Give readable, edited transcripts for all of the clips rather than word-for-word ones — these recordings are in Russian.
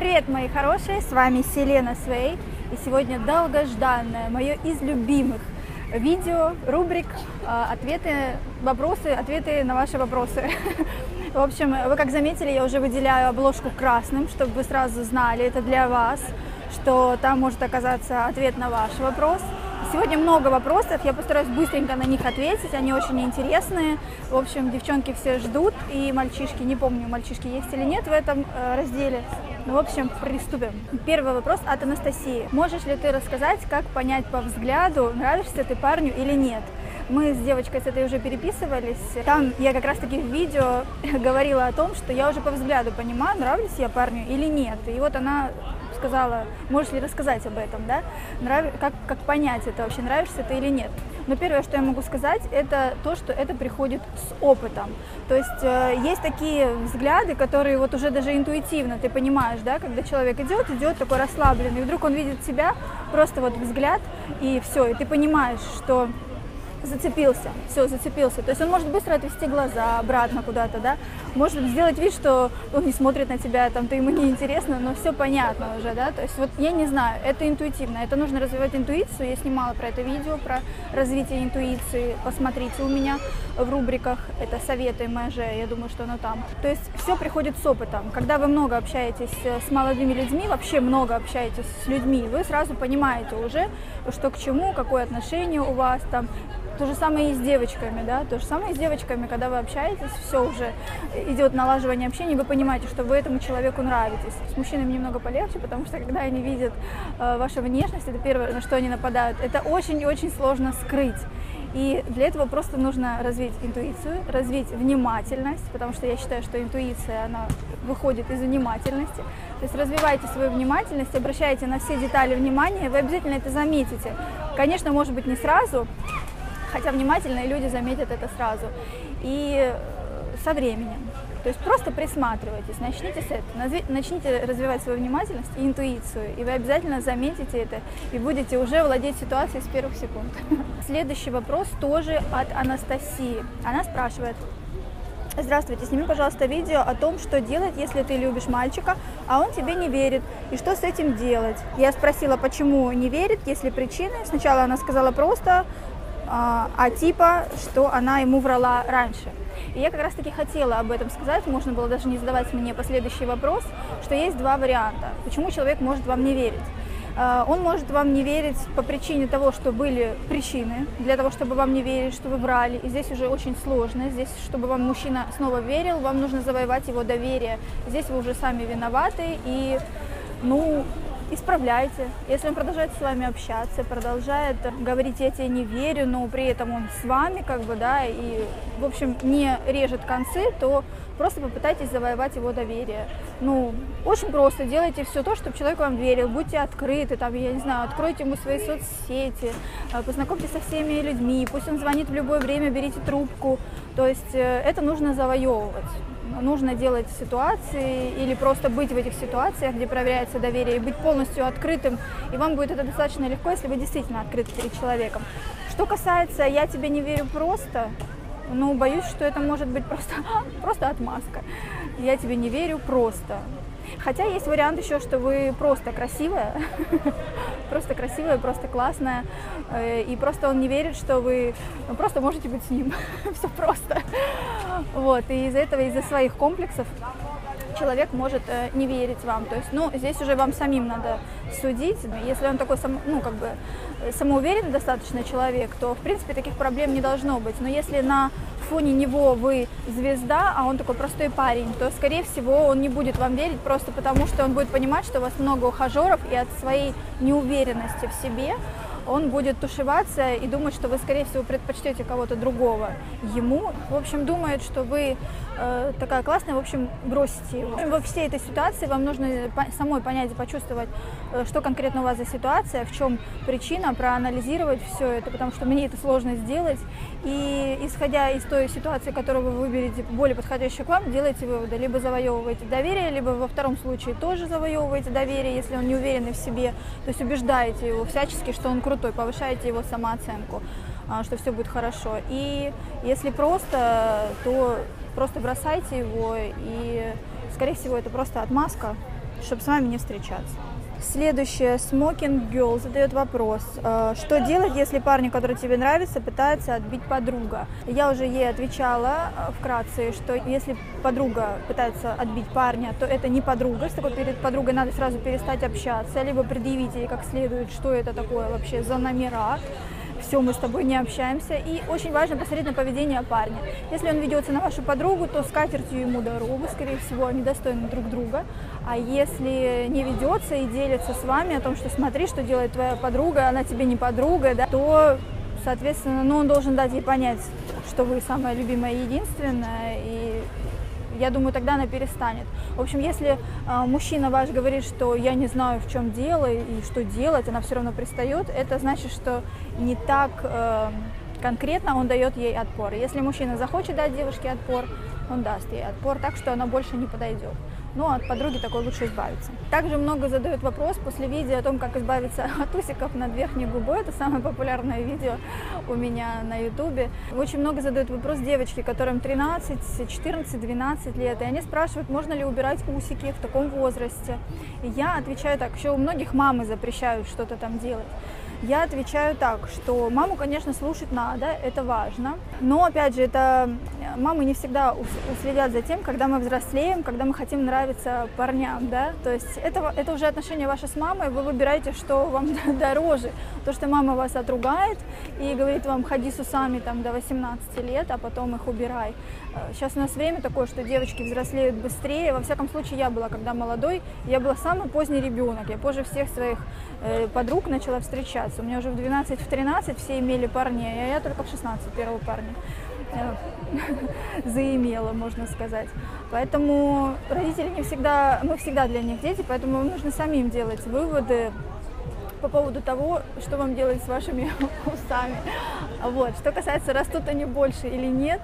Привет, мои хорошие, с вами Селена Свей, и сегодня долгожданное, мое из любимых видео, рубрик ответы на ваши вопросы. В общем, вы как заметили, я уже выделяю обложку красным, чтобы вы сразу знали, это для вас, что там может оказаться ответ на ваш вопрос. Сегодня много вопросов, я постараюсь быстренько на них ответить, они очень интересные. В общем, девчонки все ждут, и мальчишки, не помню, мальчишки есть или нет в этом разделе. Ну, в общем, приступим. Первый вопрос от Анастасии. Можешь ли ты рассказать, как понять по взгляду, нравишься ты парню или нет? Мы с девочкой с этой уже переписывались. Там я как раз-таки в видео говорила о том, что я уже по взгляду понимаю, нравлюсь я парню или нет. И вот она сказала, можешь ли рассказать об этом, да? Как понять это вообще, нравишься ты или нет? Но первое, что я могу сказать, это то, что это приходит с опытом. То есть есть такие взгляды, которые вот уже даже интуитивно ты понимаешь, да, когда человек идет такой расслабленный, и вдруг он видит тебя, просто вот взгляд, и все, и ты понимаешь, что зацепился. То есть он может быстро отвести глаза обратно куда-то, да, может сделать вид, что он не смотрит на тебя, там, ты ему не интересно, но все понятно уже, да, то есть вот я не знаю, это интуитивно, это нужно развивать интуицию, я снимала про это видео, про развитие интуиции, посмотрите у меня в рубриках, это советы МЖ, я думаю, что оно там. То есть все приходит с опытом, когда вы много общаетесь с молодыми людьми, вообще много общаетесь с людьми, вы сразу понимаете уже, что к чему, какое отношение у вас там. То же самое и с девочками, да, то же самое и с девочками, когда вы общаетесь, все уже идет налаживание общения, вы понимаете, что вы этому человеку нравитесь. С мужчинами немного полегче, потому что когда они видят вашу внешность, это первое, на что они нападают, это очень и очень сложно скрыть. И для этого просто нужно развить интуицию, развить внимательность, потому что я считаю, что интуиция, она выходит из внимательности. То есть развивайте свою внимательность, обращайте на все детали внимания, вы обязательно это заметите. Конечно, может быть, не сразу, хотя внимательные люди заметят это сразу. И со временем. То есть просто присматривайтесь, начните с этого, начните развивать свою внимательность и интуицию, и вы обязательно заметите это, и будете уже владеть ситуацией с первых секунд. Следующий вопрос тоже от Анастасии. Она спрашивает. Здравствуйте, сними, пожалуйста, видео о том, что делать, если ты любишь мальчика, а он тебе не верит, и что с этим делать. Я спросила, почему не верит, есть ли причины. Сначала она сказала просто, типа, что она ему врала раньше. И я как раз таки хотела об этом сказать, можно было даже не задавать мне последующий вопрос, что есть два варианта, почему человек может вам не верить. Он может вам не верить по причине того, что были причины для того, чтобы вам не верить, что вы врали. И здесь уже очень сложно. Здесь, чтобы вам мужчина снова верил, вам нужно завоевать его доверие. Здесь вы уже сами виноваты и, исправляйте. Если он продолжает с вами общаться, продолжает говорить, я тебе не верю, но при этом он с вами, и, в общем, не режет концы, то просто попытайтесь завоевать его доверие. Очень просто, делайте все то, чтобы человек вам верил, будьте открыты, откройте ему свои соцсети, познакомьтесь со всеми людьми, пусть он звонит в любое время, берите трубку, то есть это нужно завоевывать. Нужно делать ситуации или просто быть в этих ситуациях, где проверяется доверие, и быть полностью открытым, и вам будет это достаточно легко, если вы действительно открыты перед человеком. Что касается «я тебе не верю просто», боюсь, что это может быть просто отмазка. «Я тебе не верю просто». Хотя есть вариант еще, что вы просто красивая, просто классная, и просто он не верит, что вы просто можете быть с ним. Все просто. Вот, и из-за этого, из-за своих комплексов человек может не верить вам. То есть, здесь уже вам самим надо судить. Если он такой, самоуверенный достаточно человек, то, в принципе, таких проблем не должно быть. Но если на фоне него вы звезда, а он такой простой парень, то, скорее всего, он не будет вам верить просто потому, что он будет понимать, что у вас много ухажеров, и от своей неуверенности в себе он будет тушеваться и думать, что вы, скорее всего, предпочтете кого-то другого ему. В общем, думает, что вы такая классная, в общем, бросите его. Во всей этой ситуации вам нужно самой понять и почувствовать, что конкретно у вас за ситуация, в чем причина, проанализировать все это, потому что мне это сложно сделать. И исходя из той ситуации, которую вы выберете, более подходящую к вам, делайте выводы. Либо завоевываете доверие, либо во втором случае тоже завоевываете доверие, если он не уверенный в себе. То есть убеждаете его всячески, что он крутой, повышаете его самооценку, что все будет хорошо. И если просто, то просто бросайте его, и, скорее всего, это просто отмазка, чтобы с вами не встречаться. Следующее, Smoking Girl задает вопрос, что делать, если парню, который тебе нравится, пытается отбить подруга? Я уже ей отвечала вкратце, что если подруга пытается отбить парня, то это не подруга, с такой подругой надо сразу перестать общаться, либо предъявить ей как следует, что это такое вообще за номера. Все, мы с тобой не общаемся. И очень важно посмотреть на поведение парня. Если он ведется на вашу подругу, то с катертью ему дорогу, скорее всего, они достойны друг друга. А если не ведется и делится с вами о том, что смотри, что делает твоя подруга, она тебе не подруга, да, то, соответственно, он должен дать ей понять, что вы самая любимая и единственная, и я думаю, тогда она перестанет. В общем, если мужчина ваш говорит, что я не знаю, в чем дело и что делать, она все равно пристает, это значит, что не так конкретно он дает ей отпор. Если мужчина захочет дать девушке отпор, он даст ей отпор так, что она больше не подойдет. Но от подруги такой лучше избавиться. Также много задают вопрос после видео о том, как избавиться от усиков над верхней губой. Это самое популярное видео у меня на ютубе. Очень много задают вопрос девочки, которым 13, 14, 12 лет. И они спрашивают, можно ли убирать усики в таком возрасте. И я отвечаю так, еще у многих мамы запрещают что-то там делать. Я отвечаю так, что маму, конечно, слушать надо, это важно, но, опять же, это мамы не всегда уследят за тем, когда мы взрослеем, когда мы хотим нравиться парням, да, то есть это уже отношения ваши с мамой, вы выбираете, что вам дороже, то, что мама вас отругает и говорит вам, ходи с усами там до 18 лет, а потом их убирай. Сейчас у нас время такое, что девочки взрослеют быстрее, во всяком случае, я была, когда молодой, я была самый поздний ребенок, я позже всех своих подруг начала встречаться. У меня уже в 12-13 все имели парней, а я только в 16 первого парня заимела, можно сказать. Поэтому родители не всегда, мы всегда для них дети, поэтому вам нужно самим делать выводы по поводу того, что вам делать с вашими усами. Вот. Что касается, растут они больше или нет,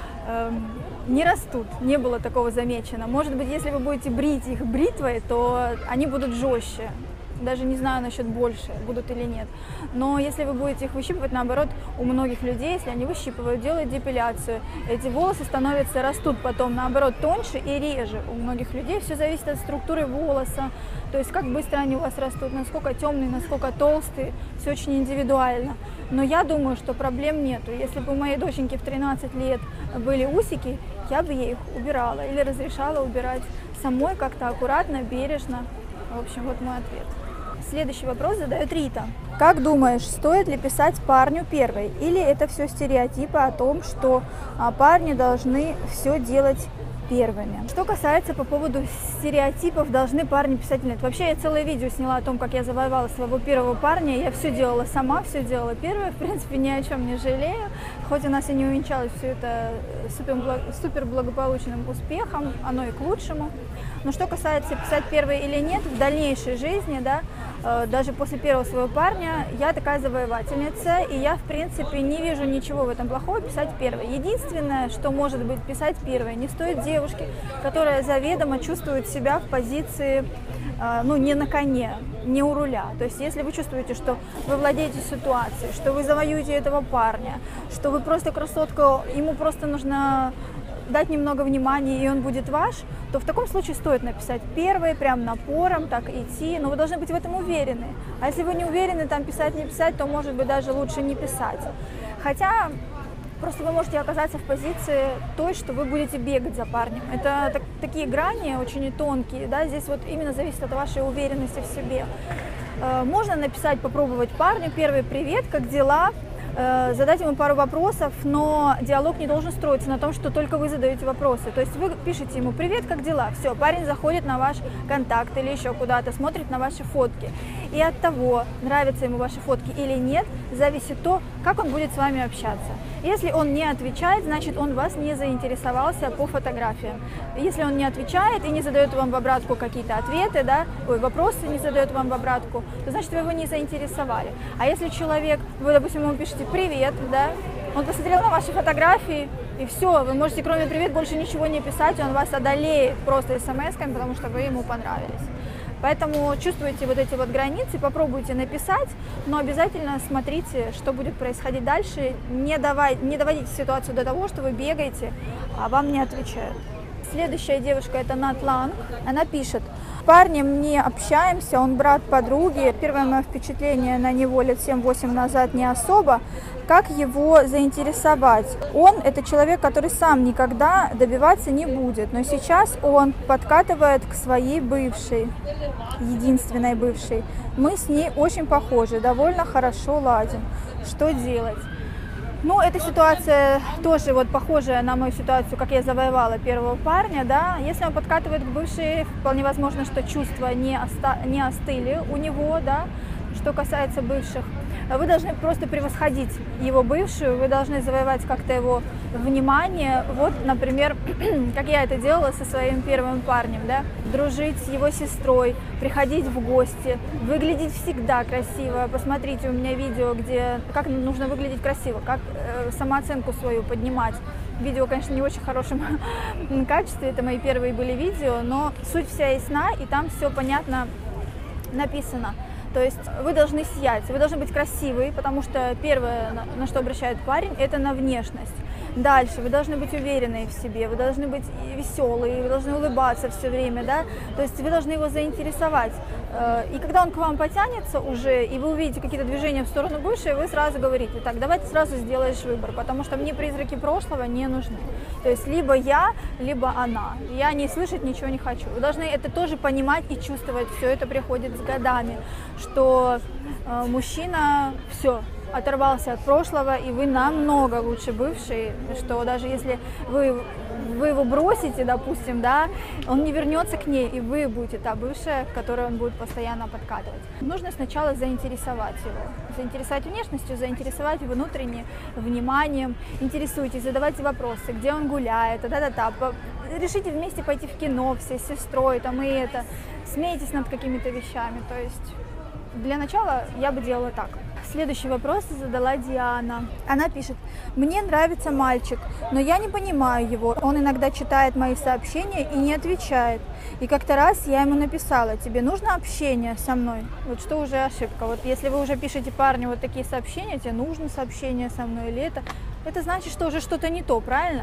не растут, не было такого замечено. Может быть, если вы будете брить их бритвой, то они будут жестче. Даже не знаю насчет больше, будут или нет. Но если вы будете их выщипывать, наоборот, у многих людей, если они выщипывают, делают депиляцию, эти волосы становятся, растут потом, наоборот, тоньше и реже. У многих людей все зависит от структуры волоса, то есть как быстро они у вас растут, насколько темные, насколько толстые, все очень индивидуально. Но я думаю, что проблем нету. Если бы у моей доченьки в 13 лет были усики, я бы ей их убирала или разрешала убирать самой как-то аккуратно, бережно. В общем, вот мой ответ. Следующий вопрос задает Рита. Как думаешь, стоит ли писать парню первой? Или это все стереотипы о том, что парни должны все делать первыми? Что касается по поводу стереотипов, должны парни писать или нет. Вообще, я целое видео сняла о том, как я завоевала своего первого парня. Я все делала сама, все делала первой. В принципе, ни о чем не жалею. Хоть у нас и не увенчалось все это супер благополучным успехом, оно и к лучшему. Но что касается писать первой или нет, в дальнейшей жизни, да, даже после первого своего парня, я такая завоевательница, и я, в принципе, не вижу ничего в этом плохого писать первой. Единственное, что может быть писать первой, не стоит девушке, которая заведомо чувствует себя в позиции, не на коне, не у руля. То есть, если вы чувствуете, что вы владеете ситуацией, что вы завоюете этого парня, что вы просто красотка, ему просто нужно дать немного внимания, и он будет ваш, то в таком случае стоит написать первой, прям напором, так идти, но вы должны быть в этом уверены. А если вы не уверены, там писать, не писать, то, может быть, даже лучше не писать. Хотя, просто вы можете оказаться в позиции той, что вы будете бегать за парнем. Это такие грани очень тонкие, да, здесь вот именно зависит от вашей уверенности в себе. Можно написать, попробовать парню первый привет, как дела, задать ему пару вопросов, но диалог не должен строиться на том, что только вы задаете вопросы. То есть вы пишете ему «Привет, как дела?». Все, парень заходит на ваш контакт или еще куда-то, смотрит на ваши фотки. И от того, нравятся ему ваши фотки или нет, зависит то, как он будет с вами общаться. Если он не отвечает, значит, он вас не заинтересовался по фотографиям. Если он не отвечает и не задает вам в обратку какие-то ответы, да, вопросы не задает вам в обратку, то значит, вы его не заинтересовали. А если человек, вы, допустим, ему пишете «Привет», да, он посмотрел на ваши фотографии, и все, вы можете кроме «Привет» больше ничего не писать, он вас одолеет просто смс-ками, потому что вы ему понравились. Поэтому чувствуйте вот эти вот границы, попробуйте написать, но обязательно смотрите, что будет происходить дальше. Не доводите ситуацию до того, что вы бегаете, а вам не отвечают. Следующая девушка — это Нат Ланг. Она пишет: парнем не общаемся, он брат подруги. Первое мое впечатление на него лет 7-8 назад не особо. Как его заинтересовать? Он – это человек, который сам никогда добиваться не будет, но сейчас он подкатывает к своей бывшей, единственной бывшей. Мы с ней очень похожи, довольно хорошо ладим. Что делать? Ну, эта ситуация тоже вот похожая на мою ситуацию, как я завоевала первого парня, да. Если он подкатывает к бывшей, вполне возможно, что чувства не остыли у него, да. Что касается бывших, вы должны просто превосходить его бывшую, вы должны завоевать как-то его внимание. Вот, например, как я это делала со своим первым парнем, да, дружить с его сестрой, приходить в гости, выглядеть всегда красиво. Посмотрите, у меня видео, где как нужно выглядеть красиво, как самооценку свою поднимать. Видео, конечно, не в очень хорошем качестве, это мои первые были видео, но суть вся ясна, и там все понятно написано. То есть вы должны сиять, вы должны быть красивы, потому что первое, на что обращает парень, это на внешность. Дальше вы должны быть уверенные в себе, вы должны быть веселые, вы должны улыбаться все время, да, то есть вы должны его заинтересовать. И когда он к вам потянется уже, и вы увидите какие-то движения в сторону бывшей, вы сразу говорите: так, давай ты сразу сделаешь выбор, потому что мне призраки прошлого не нужны. То есть либо я, либо она. Я не слышать ничего не хочу. Вы должны это тоже понимать и чувствовать. Все это приходит с годами, что мужчина все оторвался от прошлого, и вы намного лучше бывший, что даже если вы его бросите, допустим, да, он не вернется к ней, и вы будете та бывшая, к которой он будет постоянно подкатывать. Нужно сначала заинтересовать его, заинтересовать внешностью, заинтересовать внутренне вниманием, интересуйтесь, задавайте вопросы, где он гуляет, решите вместе пойти в кино все с сестрой, там и это, смейтесь над какими-то вещами, то есть для начала я бы делала так. Следующий вопрос задала Диана. Она пишет: мне нравится мальчик, но я не понимаю его. Он иногда читает мои сообщения и не отвечает. И как-то раз я ему написала: тебе нужно общение со мной? Вот что уже ошибка. Вот если вы уже пишете парню вот такие сообщения, тебе нужно сообщение со мной или это значит, что уже что-то не то, правильно?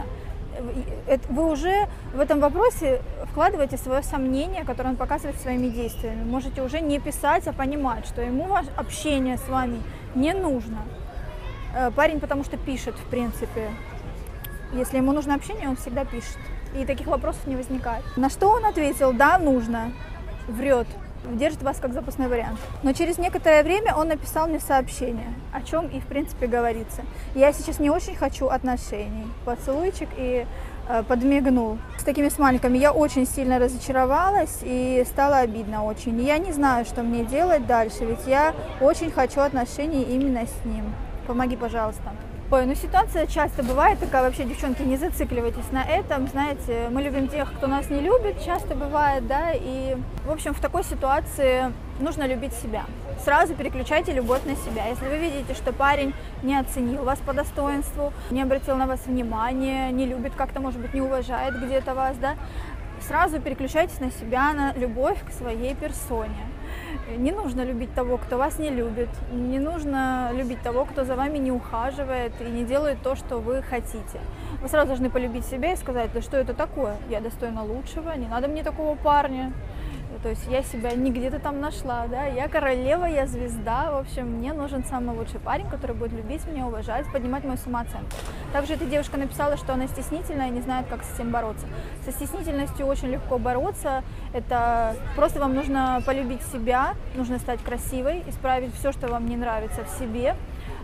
Вы уже в этом вопросе вкладываете свое сомнение, которое он показывает своими действиями. Можете уже не писать, а понимать, что ему общение с вами не нужно. Парень потому что пишет, в принципе. Если ему нужно общение, он всегда пишет. И таких вопросов не возникает. На что он ответил: да, нужно. Врет. Держит вас как запасной вариант. Но через некоторое время он написал мне сообщение, о чем и в принципе говорится. Я сейчас не очень хочу отношений. Поцелуйчик и подмигнул. С такими смайликами я очень сильно разочаровалась и стало обидно очень. Я не знаю, что мне делать дальше, ведь я очень хочу отношений именно с ним. Помоги, пожалуйста. Ой, ну ситуация часто бывает такая, вообще, девчонки, не зацикливайтесь на этом, знаете, мы любим тех, кто нас не любит, часто бывает, да, и, в общем, в такой ситуации нужно любить себя. Сразу переключайте любовь на себя. Если вы видите, что парень не оценил вас по достоинству, не обратил на вас внимания, не любит как-то, может быть, не уважает где-то вас, да, сразу переключайтесь на себя, на любовь к своей персоне. Не нужно любить того, кто вас не любит, не нужно любить того, кто за вами не ухаживает и не делает то, что вы хотите. Вы сразу должны полюбить себя и сказать: да что это такое, я достойна лучшего, не надо мне такого парня. То есть я себя не где-то там нашла, да, я королева, я звезда, в общем, мне нужен самый лучший парень, который будет любить меня, уважать, поднимать мою самооценку. Также эта девушка написала, что она стеснительная и не знает, как с этим бороться. Со стеснительностью очень легко бороться, это просто вам нужно полюбить себя, нужно стать красивой, исправить все, что вам не нравится в себе.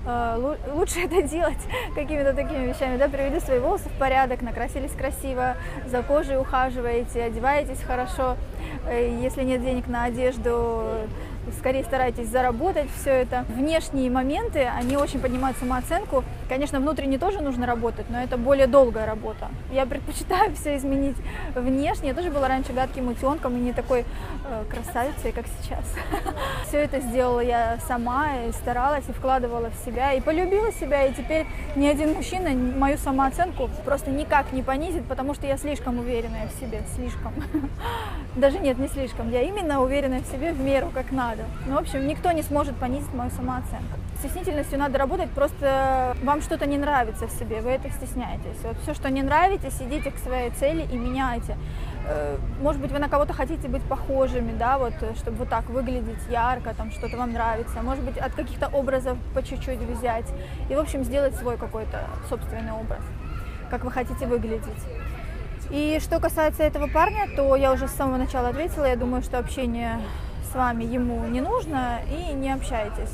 Лучше это делать какими-то такими вещами, да, привели свои волосы в порядок, накрасились красиво, за кожей ухаживаете, одеваетесь хорошо, если нет денег на одежду, скорее старайтесь заработать все это. Внешние моменты, они очень поднимают самооценку. Конечно, внутренне тоже нужно работать, но это более долгая работа. Я предпочитаю все изменить внешне. Я тоже была раньше гадким утенком и не такой красавицей, как сейчас. Все это сделала я сама, и старалась, и вкладывала в себя, и полюбила себя, и теперь ни один мужчина мою самооценку просто никак не понизит, потому что я слишком уверенная в себе, слишком. Даже нет, не слишком, я именно уверенная в себе в меру, как надо. Ну, в общем, никто не сможет понизить мою самооценку. С стеснительностью надо работать, просто вам что-то не нравится в себе, вы это стесняетесь. Вот все, что не нравитесь, идите к своей цели и меняйте. может быть, вы на кого-то хотите быть похожими, да, вот, чтобы вот так выглядеть ярко, там что-то вам нравится, может быть, от каких-то образов по чуть-чуть взять и, в общем, сделать свой какой-то собственный образ, как вы хотите выглядеть. И что касается этого парня, то я уже с самого начала ответила, я думаю, что общение с вами ему не нужно, и не общайтесь.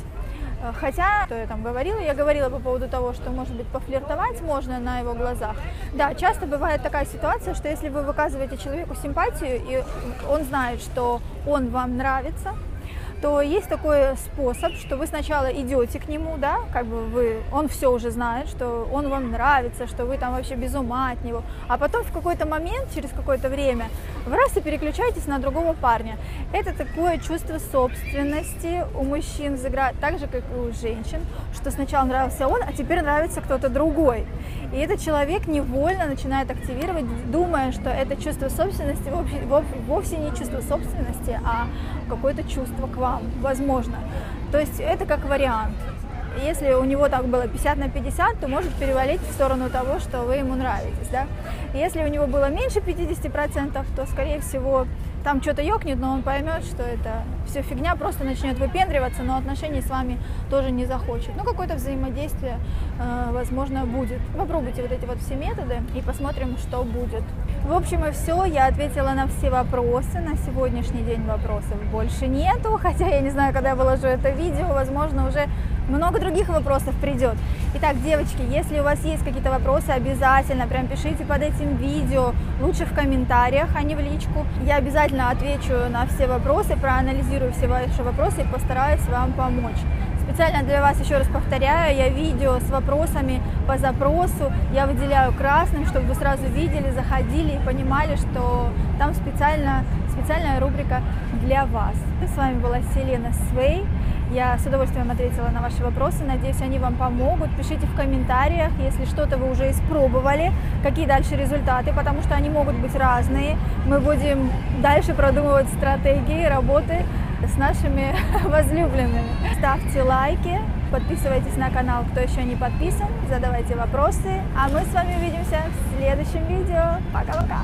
Хотя, что я там говорила, я говорила по поводу того, что, может быть, пофлиртовать можно на его глазах. Да, часто бывает такая ситуация, что если вы выказываете человеку симпатию, и он знает, что он вам нравится, то есть такой способ, что вы сначала идете к нему, да, как бы он все уже знает, что он вам нравится, что вы там вообще без ума от него, а потом в какой-то момент, через какое-то время, вы раз и переключаетесь на другого парня. Это такое чувство собственности у мужчин взыграет, так же, как и у женщин, что сначала нравился он, а теперь нравится кто-то другой. И этот человек невольно начинает активировать, думая, что это чувство собственности вовсе не чувство собственности, а какое-то чувство к вам, возможно. То есть это как вариант. Если у него так было 50/50, то может перевалить в сторону того, что вы ему нравитесь, да? Если у него было меньше 50%, то, скорее всего, там что-то ёкнет, но он поймет, что это все фигня, просто начнет выпендриваться, но отношений с вами тоже не захочет. Ну, какое-то взаимодействие, возможно, будет. Попробуйте вот эти вот все методы и посмотрим, что будет. В общем и все, я ответила на все вопросы. На сегодняшний день вопросов больше нету, хотя я не знаю, когда я выложу это видео, возможно, уже много других вопросов придет. Итак, девочки, если у вас есть какие-то вопросы, обязательно прям пишите под этим видео, лучше в комментариях, а не в личку. Я обязательно отвечу на все вопросы, проанализирую все ваши вопросы и постараюсь вам помочь. Специально для вас, еще раз повторяю, я видео с вопросами по запросу я выделяю красным, чтобы вы сразу видели, заходили и понимали, что там специальная рубрика для вас. С вами была Селена Свей. Я с удовольствием ответила на ваши вопросы, надеюсь, они вам помогут. Пишите в комментариях, если что-то вы уже испробовали, какие дальше результаты, потому что они могут быть разные. Мы будем дальше продумывать стратегии работы с нашими возлюбленными. Ставьте лайки, подписывайтесь на канал, кто еще не подписан, задавайте вопросы, а мы с вами увидимся в следующем видео. Пока-пока!